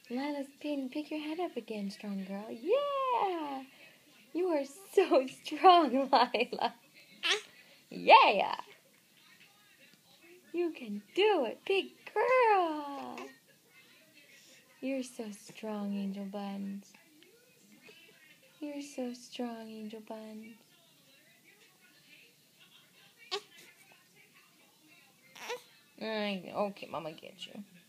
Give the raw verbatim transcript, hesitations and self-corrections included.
Lila's pin, pick your head up again, strong girl. Yeah! You are so strong, Lila. Yeah! You can do it, big girl. You're so strong, Angel Buns. You're so strong, Angel Buns. Okay, Mama, get you.